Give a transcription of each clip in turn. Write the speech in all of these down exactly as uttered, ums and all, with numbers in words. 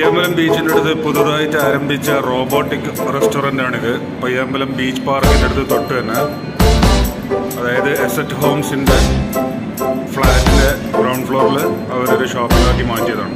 പയ്യാമ്പലം ബീച്ചിൻ്റെ അടുത്ത് പുതുതായിട്ട് ആരംഭിച്ച റോബോട്ടിക് റെസ്റ്റോറൻ്റാണിത്. പയ്യാമ്പലം ബീച്ച് പാർക്കിൻ്റെ അടുത്ത് തൊട്ട് തന്നെ, അതായത് എസറ്റ് ഹോംസിൻ്റെ ഫ്ലാറ്റിൻ്റെ ഗ്രൗണ്ട് ഫ്ലോറിൽ അവരൊരു ഷോപ്പിലാക്കി മാറ്റിയതാണ്.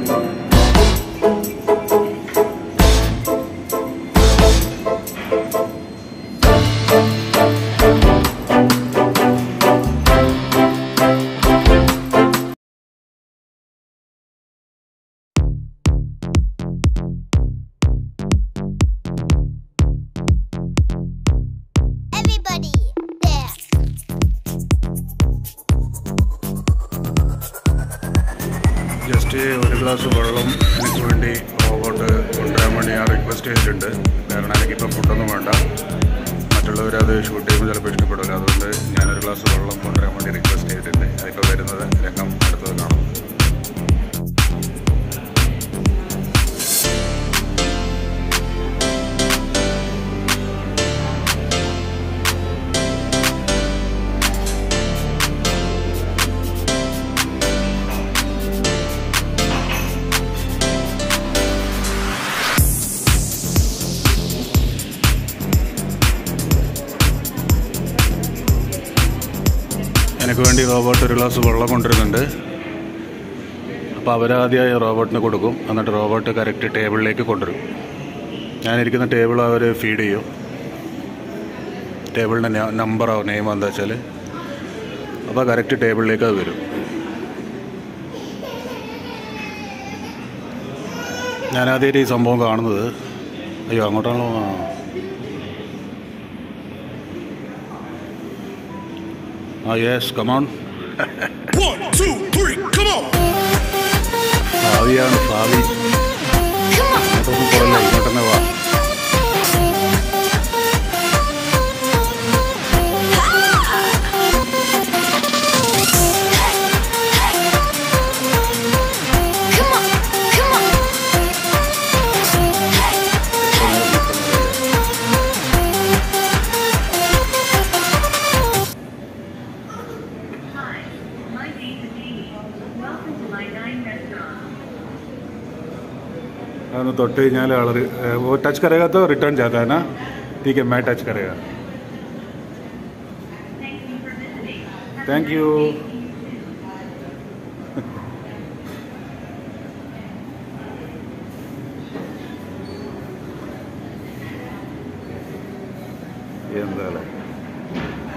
ജസ്റ്റ് ഒരു ഗ്ലാസ് വെള്ളം എനിക്ക് വേണ്ടി റോബോട്ട് കൊണ്ടുവരാൻ വേണ്ടി ഞാൻ റിക്വസ്റ്റ് ചെയ്തിട്ടുണ്ട്. കാരണം എനിക്കിപ്പോൾ ഫുഡൊന്നും വേണ്ട, മറ്റുള്ളവരത് ഷൂട്ട് ചെയ്യുമ്പോൾ ചിലപ്പോൾ ഇഷ്ടപ്പെടില്ല. അതുകൊണ്ട് ഞാനൊരു ഗ്ലാസ് വെള്ളം കൊണ്ടുവരാൻ വേണ്ടി റിക്വസ്റ്റ് ചെയ്തിട്ടുണ്ട്. അതിപ്പോൾ വരുന്നത് രംഗം അടുത്തത് കാണാം. എനിക്ക് വേണ്ടി റോബോട്ട് ഒരു ഗ്ലാസ് വെള്ളം കൊണ്ടുവരുന്നുണ്ട്. അപ്പോൾ അവരാദ്യമായി റോബോട്ടിന് കൊടുക്കും, എന്നിട്ട് റോബോട്ട് കറക്റ്റ് ടേബിളിലേക്ക് കൊണ്ടുവരും. ഞാനിരിക്കുന്ന ടേബിൾ അവർ ഫീഡ് ചെയ്യും. ടേബിളിൻ്റെ നമ്പറോ നെയിമോ എന്താ വെച്ചാൽ അപ്പോൾ കറക്റ്റ് ടേബിളിലേക്ക് അത് വരും. ഞാനാദ്യമായിട്ട് ഈ സംഭവം കാണുന്നത്. അയ്യോ, അങ്ങോട്ടാണല്ലോ. Ah, yes, come on. One, two, three, come on. ഭാവിയാണ് ഭാവി. അതൊന്നും പോയില്ല, ഇങ്ങോട്ടന്നെ വാ. अनु तो वो टच करेगा तो रिटर्न जाता है ना. ठीक है, मैं टच करेगा. Thank you. ये